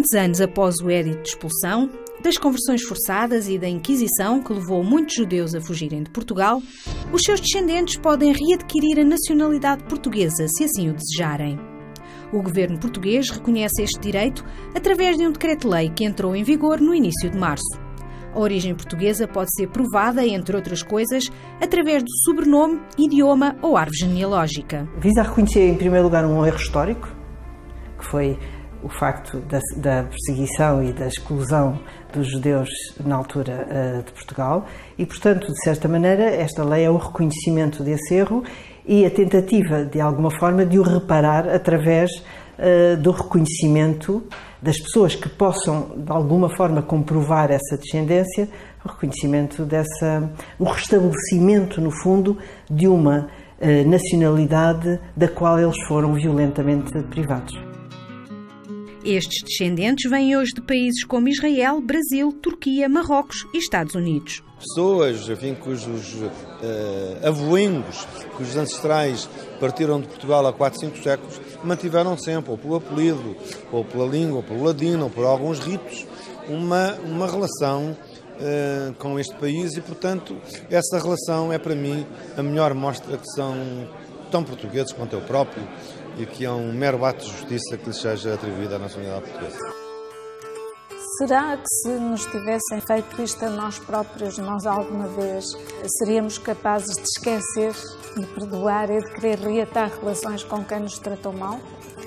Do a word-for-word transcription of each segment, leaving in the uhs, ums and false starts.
Muitos anos após o edito de expulsão, das conversões forçadas e da Inquisição, que levou muitos judeus a fugirem de Portugal, os seus descendentes podem readquirir a nacionalidade portuguesa, se assim o desejarem. O governo português reconhece este direito através de um decreto-lei que entrou em vigor no início de março. A origem portuguesa pode ser provada, entre outras coisas, através do sobrenome, idioma ou árvore genealógica. Visa reconhecer, em primeiro lugar, um erro histórico, que foi o facto da, da perseguição e da exclusão dos judeus na altura uh, de Portugal e, portanto, de certa maneira, esta lei é o reconhecimento desse erro e a tentativa, de alguma forma, de o reparar através uh, do reconhecimento das pessoas que possam, de alguma forma, comprovar essa descendência, o reconhecimento dessa, o restabelecimento, no fundo, de uma uh, nacionalidade da qual eles foram violentamente privados. Estes descendentes vêm hoje de países como Israel, Brasil, Turquia, Marrocos e Estados Unidos. Pessoas, enfim, cujos uh, avoengos, cujos ancestrais partiram de Portugal há quatro, cinco séculos, mantiveram sempre, ou pelo apelido, ou pela língua, ou pelo ladino, ou por alguns ritos, uma, uma relação uh, com este país e, portanto, essa relação é para mim a melhor mostra que são tão portugueses quanto eu próprio e que é um mero ato de justiça que lhes seja atribuída à nacionalidade portuguesa. Será que se nos tivessem feito isto a nós próprios, nós alguma vez seríamos capazes de esquecer, de perdoar e de querer reatar relações com quem nos tratou mal?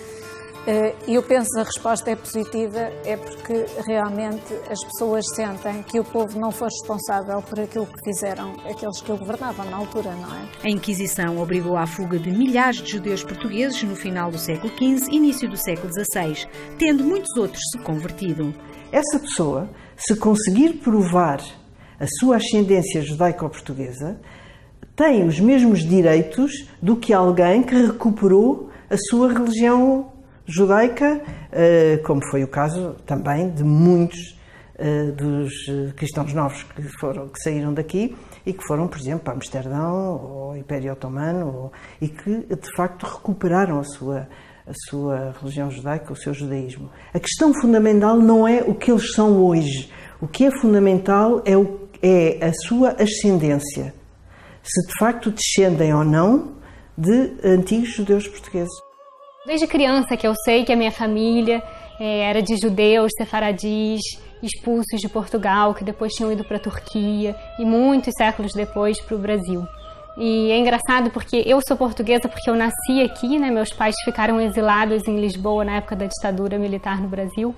E eu penso que a resposta é positiva, é porque realmente as pessoas sentem que o povo não foi responsável por aquilo que fizeram aqueles que o governavam na altura, não é? A Inquisição obrigou à fuga de milhares de judeus portugueses no final do século quinze e início do século dezasseis, tendo muitos outros se convertido. Essa pessoa, se conseguir provar a sua ascendência judaico-portuguesa, tem os mesmos direitos do que alguém que recuperou a sua religião judaica, como foi o caso também de muitos dos cristãos novos que, foram, que saíram daqui e que foram, por exemplo, para Amsterdão ou ao Império Otomano e que, de facto, recuperaram a sua, a sua religião judaica, o seu judaísmo. A questão fundamental não é o que eles são hoje. O que é fundamental é, o, é a sua ascendência. Se, de facto, descendem ou não de antigos judeus portugueses. Desde criança que eu sei que a minha família é, era de judeus sefaradis, expulsos de Portugal, que depois tinham ido para a Turquia e muitos séculos depois para o Brasil. E é engraçado porque eu sou portuguesa porque eu nasci aqui, né? Meus pais ficaram exilados em Lisboa na época da ditadura militar no Brasil.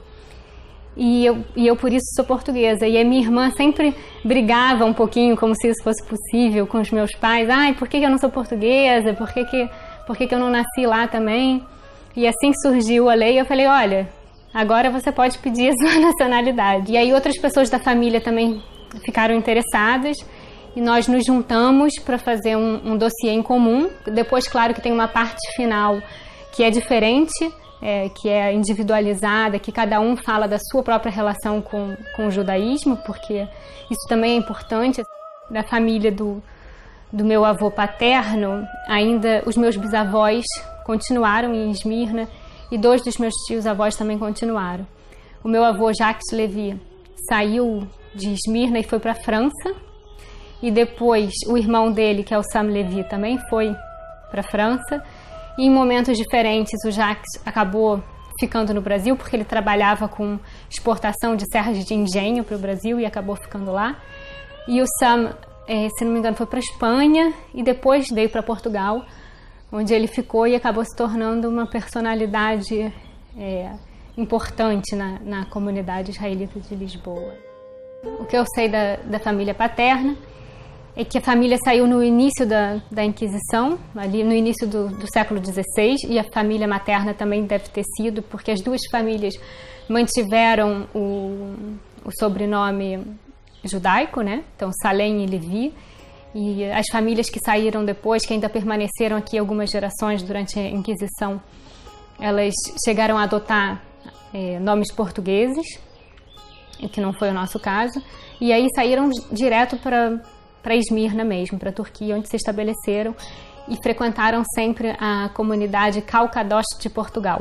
E eu, e eu por isso sou portuguesa. E a minha irmã sempre brigava um pouquinho, como se isso fosse possível, com os meus pais. Ai, por que eu não sou portuguesa? Por que, que, por que, que eu não nasci lá também? E assim que surgiu a lei, eu falei, olha, agora você pode pedir a sua nacionalidade. E aí outras pessoas da família também ficaram interessadas e nós nos juntamos para fazer um, um dossiê em comum. Depois, claro que tem uma parte final que é diferente, é, que é individualizada, que cada um fala da sua própria relação com, com o judaísmo, porque isso também é importante. Da família do, do meu avô paterno, ainda os meus bisavós continuaram em Esmirna e dois dos meus tios-avós também continuaram. O meu avô Jacques Lévy saiu de Esmirna e foi para a França e depois o irmão dele, que é o Sam Lévy, também foi para a França e em momentos diferentes o Jacques acabou ficando no Brasil porque ele trabalhava com exportação de serras de engenho para o Brasil e acabou ficando lá. E o Sam, se não me engano, foi para a Espanha e depois veio para Portugal, onde ele ficou e acabou se tornando uma personalidade é, importante na, na comunidade israelita de Lisboa. O que eu sei da, da família paterna é que a família saiu no início da, da Inquisição, ali no início do, do século dezesseis, e a família materna também deve ter sido, porque as duas famílias mantiveram o, o sobrenome judaico, né? Então Salem e Levi. E as famílias que saíram depois, que ainda permaneceram aqui algumas gerações durante a Inquisição, elas chegaram a adotar é, nomes portugueses, que não foi o nosso caso, e aí saíram direto para para Esmirna mesmo, para a Turquia, onde se estabeleceram e frequentaram sempre a comunidade Calcadoche de Portugal,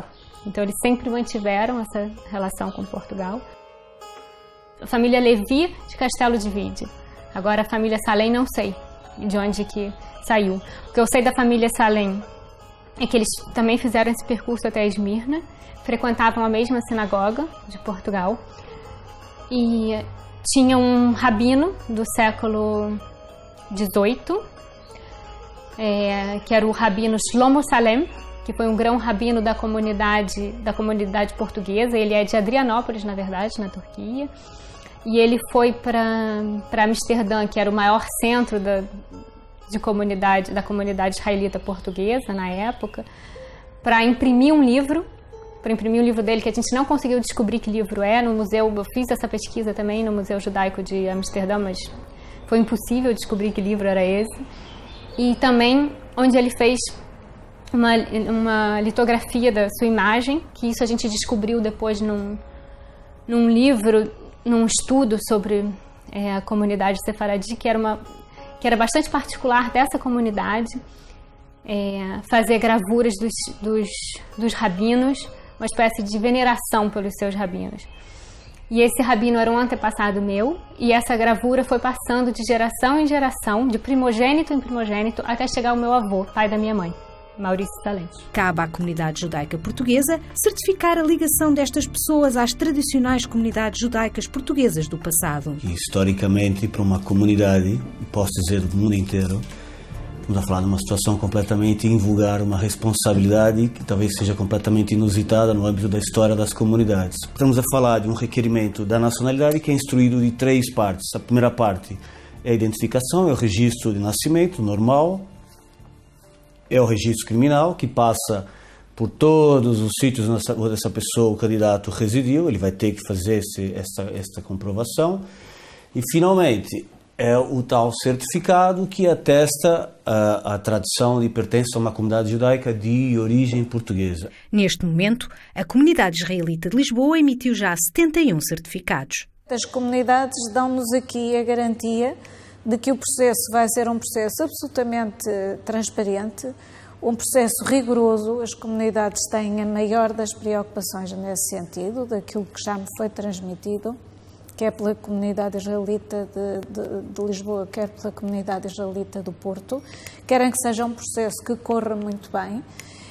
Então eles sempre mantiveram essa relação com Portugal. A família Levi de Castelo de Vide. Agora a família Salem não sei de onde que saiu. O que eu sei da família Salem é que eles também fizeram esse percurso até Esmirna, frequentavam a mesma sinagoga de Portugal e tinha um rabino do século dezoito, é, que era o rabino Shlomo Salem, que foi um grão rabino da comunidade, da comunidade portuguesa. Ele é de Adrianópolis, na verdade, na Turquia. E ele foi para Amsterdã, que era o maior centro da, de comunidade, da comunidade israelita portuguesa na época, para imprimir um livro, para imprimir um livro dele que a gente não conseguiu descobrir que livro é. No museu, eu fiz essa pesquisa também no Museu Judaico de Amsterdã, mas foi impossível descobrir que livro era esse. E também onde ele fez uma, uma litografia da sua imagem, que isso a gente descobriu depois num, num livro, num estudo sobre é, a comunidade sefaradi, que era, uma, que era bastante particular dessa comunidade, é, fazer gravuras dos, dos, dos rabinos, uma espécie de veneração pelos seus rabinos. E esse rabino era um antepassado meu, e essa gravura foi passando de geração em geração, de primogênito em primogênito, até chegar ao meu avô, pai da minha mãe, Maurício Salem. Cabe à comunidade judaica portuguesa certificar a ligação destas pessoas às tradicionais comunidades judaicas portuguesas do passado. E, historicamente, para uma comunidade, posso dizer do mundo inteiro, estamos a falar de uma situação completamente invulgar, uma responsabilidade que talvez seja completamente inusitada no âmbito da história das comunidades. Estamos a falar de um requerimento da nacionalidade que é instruído de três partes. A primeira parte é a identificação, é o registro de nascimento normal, é o registro criminal, que passa por todos os sítios onde essa pessoa, o candidato, residiu. Ele vai ter que fazer esse, essa, essa comprovação. E, finalmente, é o tal certificado que atesta a, a tradição de pertença a uma comunidade judaica de origem portuguesa. Neste momento, a comunidade israelita de Lisboa emitiu já setenta e um certificados. As comunidades dão-nos aqui a garantia de que o processo vai ser um processo absolutamente transparente, um processo rigoroso. As comunidades têm a maior das preocupações nesse sentido, daquilo que já me foi transmitido, quer pela comunidade israelita de, de, de Lisboa, quer pela comunidade israelita do Porto. Querem que seja um processo que corra muito bem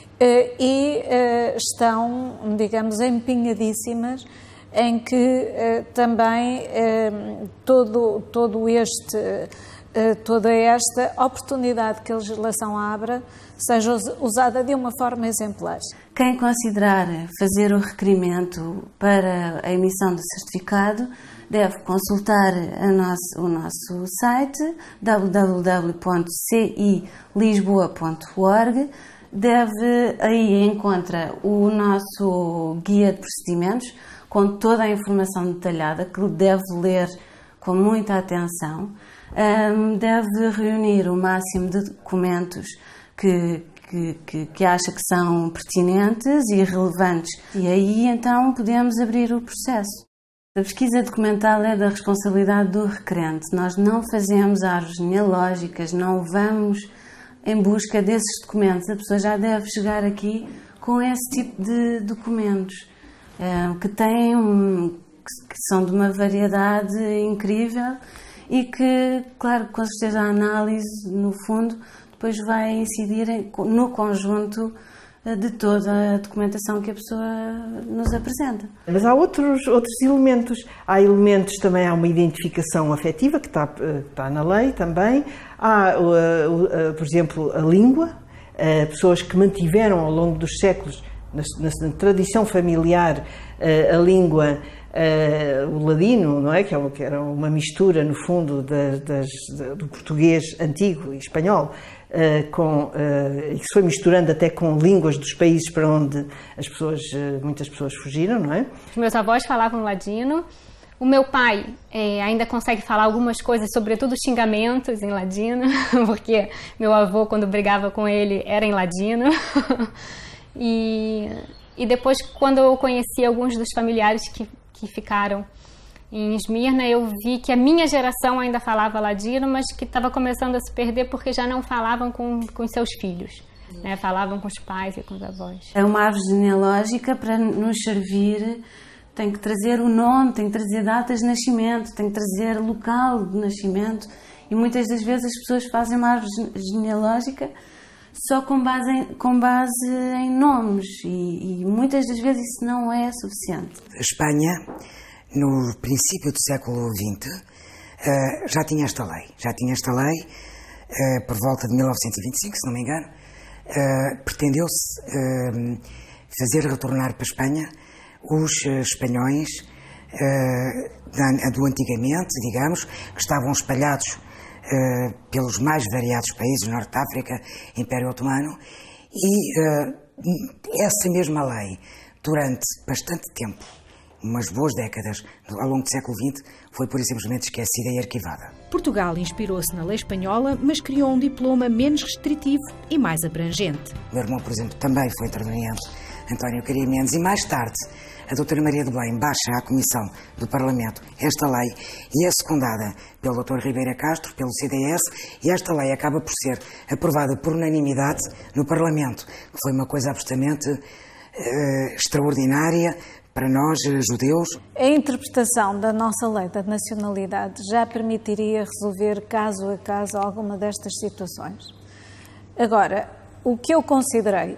e estão, digamos, empenhadíssimas em que eh, também eh, todo, todo este, eh, toda esta oportunidade que a legislação abra seja usada de uma forma exemplar. Quem considerar fazer o requerimento para a emissão do certificado deve consultar a nosso, o nosso site w w w ponto c i lisboa ponto org. Deve, aí encontra o nosso guia de procedimentos, com toda a informação detalhada, que deve ler com muita atenção. Um, deve reunir o máximo de documentos que, que, que, que acha que são pertinentes e relevantes. E aí, então, podemos abrir o processo. A pesquisa documental é da responsabilidade do requerente. Nós não fazemos árvores genealógicas, não vamos em busca desses documentos. A pessoa já deve chegar aqui com esse tipo de documentos, que têm um, que são de uma variedade incrível e que, claro, com certeza a análise, no fundo, depois vai incidir no conjunto de toda a documentação que a pessoa nos apresenta. Mas há outros, outros elementos. Há elementos também, há uma identificação afetiva que está, está na lei também. Há, por exemplo, a língua. Pessoas que mantiveram ao longo dos séculos, na, na, na tradição familiar, a língua, o ladino, não é? Que, é uma, que era uma mistura, no fundo, das, das, do português antigo e espanhol, com, e que se foi misturando até com línguas dos países para onde as pessoas, muitas pessoas fugiram, não é? Os meus avós falavam ladino. O meu pai é, ainda consegue falar algumas coisas, sobretudo xingamentos em ladino, porque meu avô, quando brigava com ele, era em ladino. e, e depois, quando eu conheci alguns dos familiares que, que ficaram em Esmirna, eu vi que a minha geração ainda falava ladino, mas que estava começando a se perder porque já não falavam com, com seus filhos. né? Falavam com os pais e com os avós. É uma árvore genealógica para nos servir, tem que trazer o nome, tem que trazer datas de nascimento, tem que trazer local de nascimento, e muitas das vezes as pessoas fazem uma árvore genealógica só com base em, com base em nomes, e, e muitas das vezes isso não é suficiente. A Espanha, no princípio do século vinte, uh, já tinha esta lei. Já tinha esta lei uh, por volta de mil novecentos e vinte e cinco, se não me engano. Uh, pretendeu-se uh, fazer retornar para a Espanha os uh, espanhóis uh, do antigamente, digamos, que estavam espalhados uh, pelos mais variados países, Norte de África, Império Otomano, e uh, essa mesma lei, durante bastante tempo, umas boas décadas, ao longo do século vinte, foi pura e simplesmente esquecida e arquivada. Portugal inspirou-se na lei espanhola, mas criou um diploma menos restritivo e mais abrangente. O meu irmão, por exemplo, também foi interveniente, António Caria Mendes, e mais tarde a doutora Maria de Belém baixa à Comissão do Parlamento esta lei e é secundada pelo doutor Ribeira Castro, pelo C D S, e esta lei acaba por ser aprovada por unanimidade no Parlamento, que foi uma coisa absolutamente uh, extraordinária para nós, judeus. A interpretação da nossa lei da nacionalidade já permitiria resolver caso a caso alguma destas situações. Agora, o que eu considerei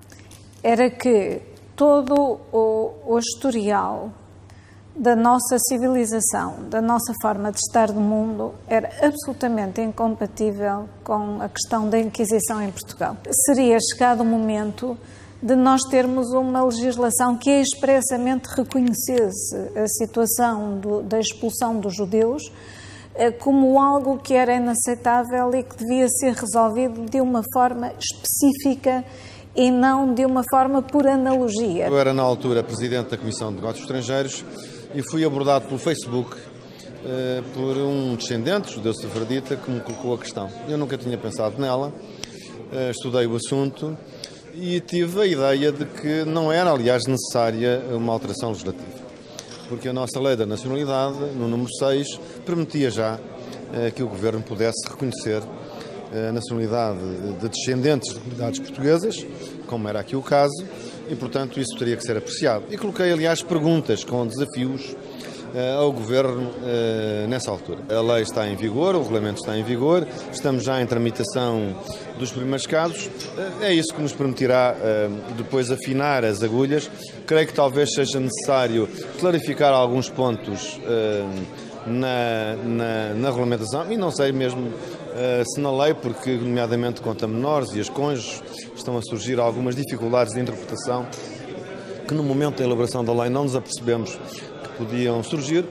era que todo o, o historial da nossa civilização, da nossa forma de estar no mundo, era absolutamente incompatível com a questão da Inquisição em Portugal. Seria chegado o momento de nós termos uma legislação que expressamente reconhecesse a situação do, da expulsão dos judeus eh, como algo que era inaceitável e que devia ser resolvido de uma forma específica e não de uma forma por analogia. Eu era, na altura, presidente da Comissão de Negócios Estrangeiros e fui abordado pelo Facebook eh, por um descendente, judeu sefardita, que me colocou a questão. Eu nunca tinha pensado nela, eh, estudei o assunto e tive a ideia de que não era, aliás, necessária uma alteração legislativa. Porque a nossa lei da nacionalidade, no número seis, permitia já eh, que o Governo pudesse reconhecer a nacionalidade de descendentes de comunidades portuguesas, como era aqui o caso, e, portanto, isso teria que ser apreciado. E coloquei, aliás, perguntas com desafios uh, ao Governo uh, nessa altura. A lei está em vigor, o regulamento está em vigor, estamos já em tramitação dos primeiros casos. Uh, é isso que nos permitirá uh, depois afinar as agulhas. Creio que talvez seja necessário clarificar alguns pontos uh, na, na, na regulamentação, e não sei mesmo Uh, se na lei, porque nomeadamente quanto a menores e as cônjuges estão a surgir algumas dificuldades de interpretação que no momento da elaboração da lei não nos apercebemos que podiam surgir.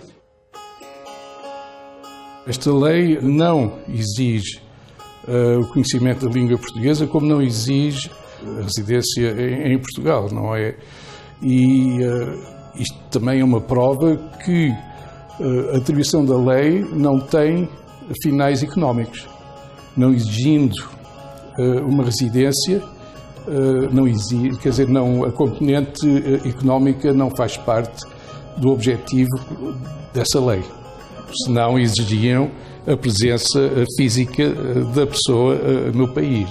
Esta lei não exige uh, o conhecimento da língua portuguesa, como não exige a residência em, em Portugal, não é? E uh, isto também é uma prova que uh, a atribuição da lei não tem finais económicos. Não exigindo uh, uma residência, uh, não exige, quer dizer, não, a componente uh, económica não faz parte do objetivo dessa lei. Senão exigiriam a presença uh, física uh, da pessoa uh, no país.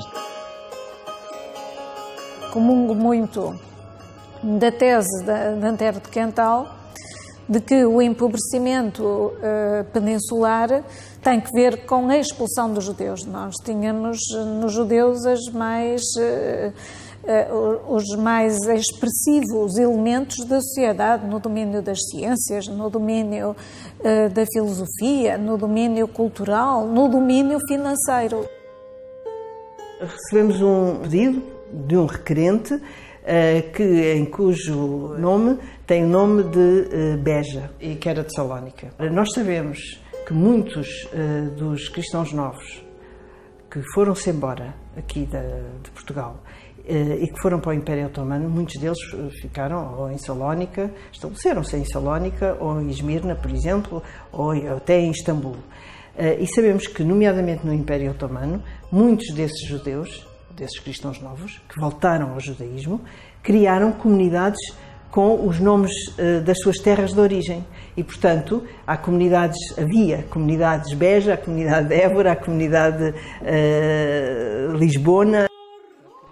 Comungo muito da tese de, de Antero de Quental, de que o empobrecimento uh, peninsular tem que ver com a expulsão dos judeus. Nós tínhamos nos judeus as mais, uh, uh, os mais expressivos elementos da sociedade, no domínio das ciências, no domínio uh, da filosofia, no domínio cultural, no domínio financeiro. Recebemos um pedido de um requerente uh, que, em cujo nome tem o nome de uh, Beja, e que era de Salónica. Nós sabemos que muitos uh, dos cristãos novos que foram-se embora aqui da, de Portugal uh, e que foram para o Império Otomano, muitos deles ficaram ou em Salónica, estabeleceram-se em Salónica ou em Esmirna, por exemplo, ou até em Istambul. Uh, e sabemos que, nomeadamente no Império Otomano, muitos desses judeus, desses cristãos novos, que voltaram ao judaísmo, criaram comunidades com os nomes uh, das suas terras de origem. E, portanto, há comunidades, havia comunidades Beja, a comunidade de Évora, a comunidade uh, Lisbona.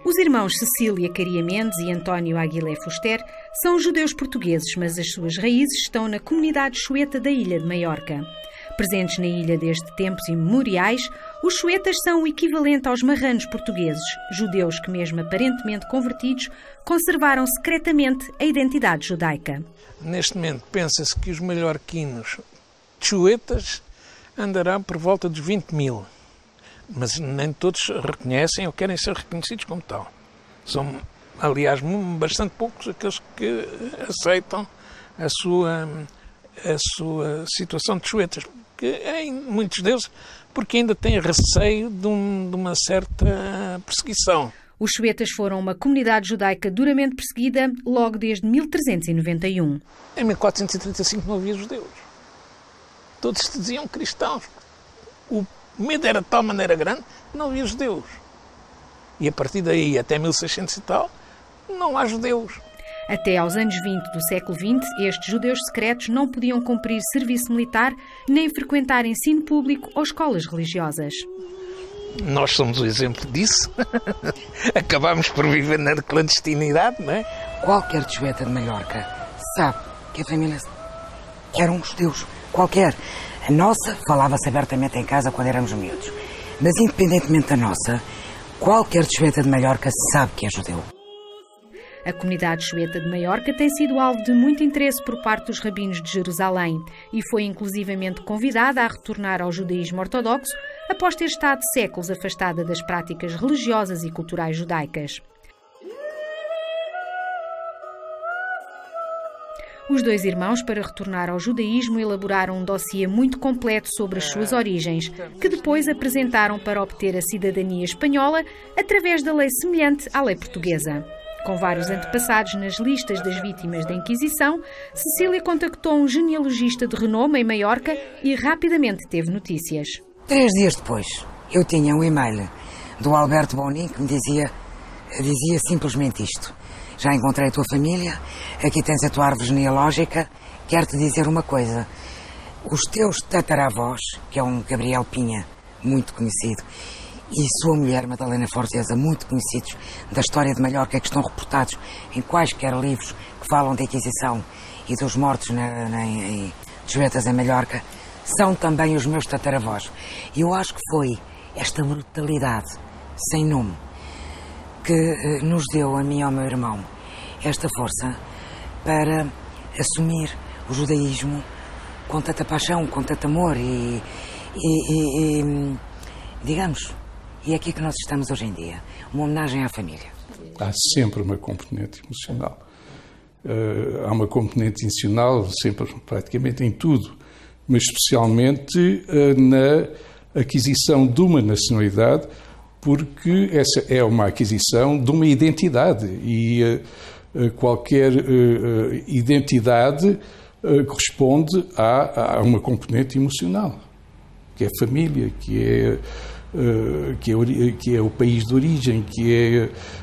Os irmãos Cecília Caria Mendes e António Aguilé Fuster são judeus portugueses, mas as suas raízes estão na comunidade chueta da ilha de Maiorca. Presentes na ilha desde tempos imemoriais, os chuetas são o equivalente aos marranos portugueses, judeus que, mesmo aparentemente convertidos, conservaram secretamente a identidade judaica. Neste momento, pensa-se que os maiorquinos chuetas andarão por volta dos vinte mil, mas nem todos reconhecem ou querem ser reconhecidos como tal. São, aliás, bastante poucos aqueles que aceitam a sua, a sua situação de chuetas, que em muitos deles, porque ainda têm receio de, um, de uma certa perseguição. Os chuetas foram uma comunidade judaica duramente perseguida logo desde mil trezentos e noventa e um. Em mil quatrocentos e trinta e cinco não havia judeus. Todos se diziam cristãos. O medo era de tal maneira grande que não havia judeus. E a partir daí, até mil e seiscentos e tal, não há judeus. Até aos anos vinte do século vinte, estes judeus secretos não podiam cumprir serviço militar nem frequentar ensino público ou escolas religiosas. Nós somos o exemplo disso. Acabámos por viver na clandestinidade, não é? Qualquer chueta de Maiorca sabe que a família eram judeus. Qualquer. A nossa falava-se abertamente em casa quando éramos miúdos. Mas independentemente da nossa, qualquer chueta de Maiorca sabe que é judeu. A comunidade chueta de Maiorca tem sido alvo de muito interesse por parte dos rabinos de Jerusalém e foi inclusivamente convidada a retornar ao judaísmo ortodoxo após ter estado séculos afastada das práticas religiosas e culturais judaicas. Os dois irmãos, para retornar ao judaísmo, elaboraram um dossiê muito completo sobre as suas origens, que depois apresentaram para obter a cidadania espanhola através da lei semelhante à lei portuguesa. Com vários antepassados nas listas das vítimas da Inquisição, Cecília contactou um genealogista de renome em Maiorca e rapidamente teve notícias. Três dias depois, eu tinha um e-mail do Alberto Bonin que me dizia, dizia simplesmente isto. Já encontrei a tua família, aqui tens a tua árvore genealógica, quero-te dizer uma coisa. Os teus tataravós, que é um Gabriel Pinha, muito conhecido, e sua mulher, Madalena Forteza, muito conhecidos da história de Maiorca, que estão reportados em quaisquer livros que falam da Inquisição e dos mortos na, na, em Jesuítas em Maiorca, são também os meus tataravós. E eu acho que foi esta brutalidade sem nome que eh, nos deu, a mim e ao meu irmão, esta força para assumir o judaísmo com tanta paixão, com tanto amor e, e, e, e digamos, e é aqui que nós estamos hoje em dia, uma homenagem à família. Há sempre uma componente emocional. Uh, há uma componente emocional sempre, praticamente em tudo, mas especialmente uh, na aquisição de uma nacionalidade, porque essa é uma aquisição de uma identidade e uh, uh, qualquer uh, uh, identidade uh, corresponde a, a uma componente emocional, que é a família, que é Uh, que, é, que é o país de origem, que é,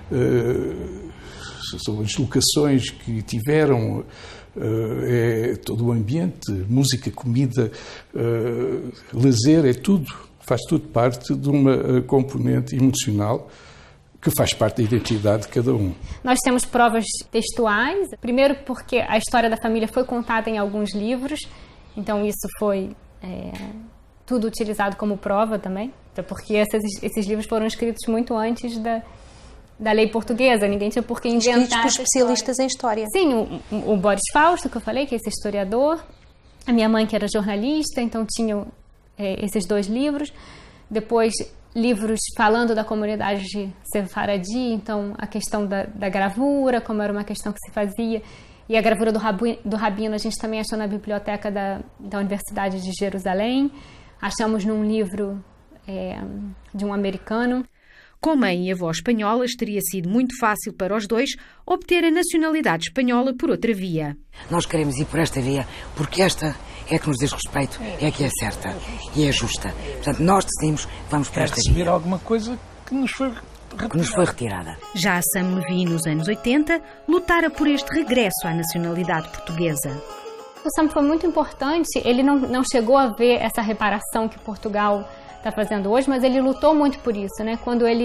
uh, são as locações que tiveram, uh, é todo o ambiente, música, comida, uh, lazer, é tudo, faz tudo parte de uma componente emocional que faz parte da identidade de cada um. Nós temos provas textuais, primeiro porque a história da família foi contada em alguns livros, então isso foi é, tudo utilizado como prova também. Porque esses, esses livros foram escritos muito antes da, da lei portuguesa, ninguém tinha por que inventar. Escritos por especialistas em história. Sim, o, o Boris Fausto, que eu falei, que é esse historiador, a minha mãe, que era jornalista, então tinham é, esses dois livros. Depois, livros falando da comunidade de Sefaradi, então a questão da, da gravura, como era uma questão que se fazia. E a gravura do, rabu, do Rabino a gente também achou na biblioteca da, da Universidade de Jerusalém. Achamos num livro É, de um americano. Com mãe e avó espanholas, teria sido muito fácil para os dois obter a nacionalidade espanhola por outra via. Nós queremos ir por esta via porque esta é que nos diz respeito, é que é certa e é justa. Portanto, nós decidimos que vamos por é esta receber via. alguma coisa que nos foi retirada. Que nos foi retirada. Já a Sam Levi, nos anos oitenta, lutara por este regresso à nacionalidade portuguesa. O Sam foi muito importante, ele não, não chegou a ver essa reparação que Portugal está fazendo hoje, mas ele lutou muito por isso, né? Quando ele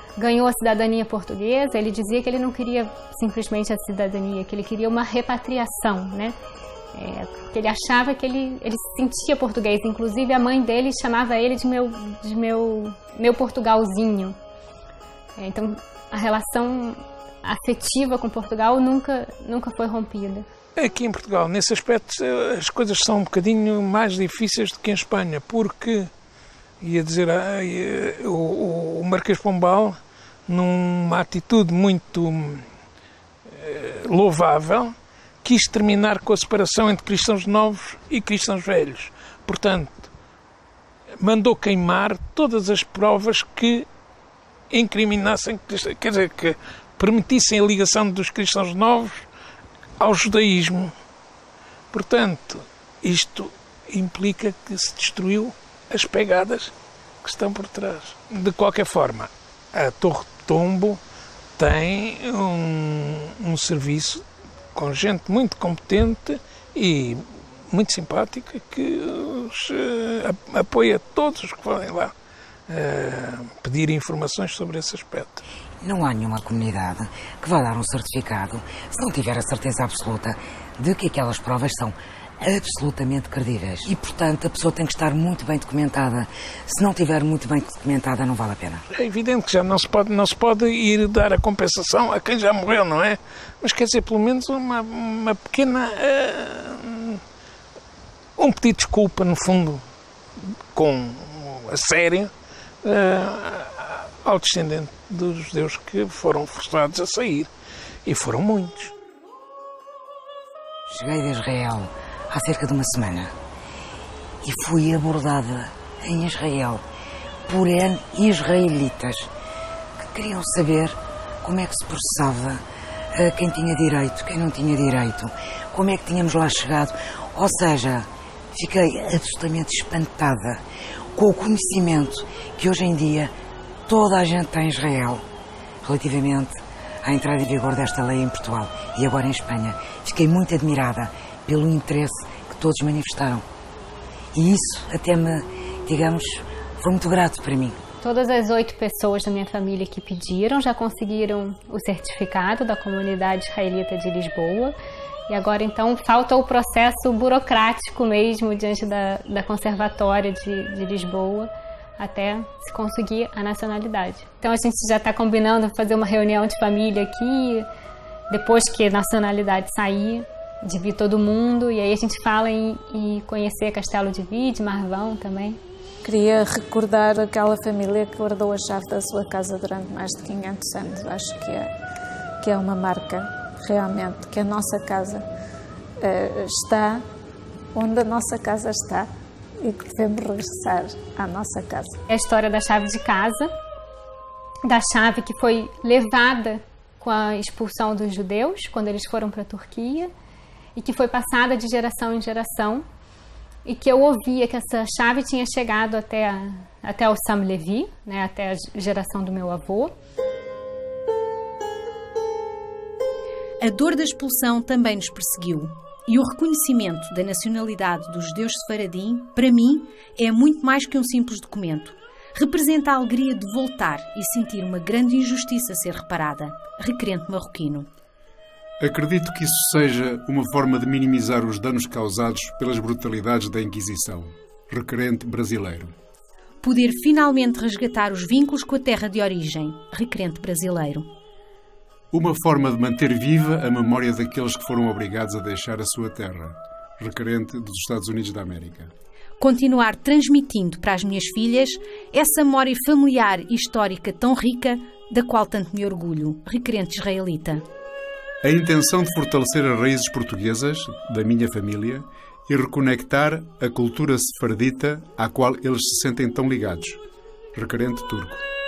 ganhou a cidadania portuguesa, ele dizia que ele não queria simplesmente a cidadania, que ele queria uma repatriação, né? É, porque ele achava que ele, ele se sentia português. Inclusive a mãe dele chamava ele de meu, de meu, meu Portugalzinho. É, então a relação afetiva com Portugal nunca, nunca foi rompida. Aqui em Portugal, nesse aspecto, as coisas são um bocadinho mais difíceis do que em Espanha, porque, ia dizer, o, o Marquês de Pombal, numa atitude muito louvável, quis terminar com a separação entre cristãos novos e cristãos velhos. Portanto, mandou queimar todas as provas que incriminassem, quer dizer, que permitissem a ligação dos cristãos novos ao judaísmo. Portanto, isto implica que se destruiu as pegadas que estão por trás. De qualquer forma, a Torre de Tombo tem um, um serviço com gente muito competente e muito simpática que os uh, apoia todos os que forem lá uh, pedir informações sobre esse aspecto. Não há nenhuma comunidade que vá dar um certificado se não tiver a certeza absoluta de que aquelas provas são absolutamente credíveis. E, portanto, a pessoa tem que estar muito bem documentada. Se não estiver muito bem documentada, não vale a pena. É evidente que já não se pode, não se pode ir dar a compensação a quem já morreu, não é? Mas quer dizer, pelo menos uma, uma pequena... Uh, um pedido de desculpa, no fundo, com a sério, uh, ao descendente dos judeus que foram forçados a sair. E foram muitos. Cheguei de Israel há cerca de uma semana e fui abordada em Israel por israelitas que queriam saber como é que se processava uh, quem tinha direito, quem não tinha direito, como é que tínhamos lá chegado. Ou seja, fiquei absolutamente espantada com o conhecimento que hoje em dia toda a gente tem em Israel relativamente à entrada em vigor desta lei em Portugal e agora em Espanha. Fiquei muito admirada pelo interesse que todos manifestaram. E isso até me, digamos, foi muito grato para mim. Todas as oito pessoas da minha família que pediram já conseguiram o certificado da comunidade israelita de Lisboa. E agora, então, falta o processo burocrático mesmo diante da, da Conservatória de, de Lisboa até se conseguir a nacionalidade. Então, a gente já está combinando fazer uma reunião de família aqui, depois que a nacionalidade sair, de vir todo mundo, e aí a gente fala em, em conhecer Castelo de Vide, Marvão também. Queria recordar aquela família que guardou a chave da sua casa durante mais de quinhentos anos. Acho que é, que é uma marca, realmente, que a nossa casa uh, está onde a nossa casa está e que devemos regressar à nossa casa. É a história da chave de casa, da chave que foi levada com a expulsão dos judeus, quando eles foram para a Turquia, e que foi passada de geração em geração, e que eu ouvia que essa chave tinha chegado até, a, até o Sam Levi, né, até a geração do meu avô. A dor da expulsão também nos perseguiu, e o reconhecimento da nacionalidade dos judeus sefaradim, para mim, é muito mais que um simples documento. Representa a alegria de voltar e sentir uma grande injustiça ser reparada. Requerente marroquino. Acredito que isso seja uma forma de minimizar os danos causados pelas brutalidades da Inquisição. Requerente brasileiro. Poder finalmente resgatar os vínculos com a terra de origem. Requerente brasileiro. Uma forma de manter viva a memória daqueles que foram obrigados a deixar a sua terra. Requerente dos Estados Unidos da América. Continuar transmitindo para as minhas filhas essa memória familiar e histórica tão rica, da qual tanto me orgulho. Requerente israelita. A intenção de fortalecer as raízes portuguesas da minha família e reconectar a cultura sefardita à qual eles se sentem tão ligados. Requerente turco.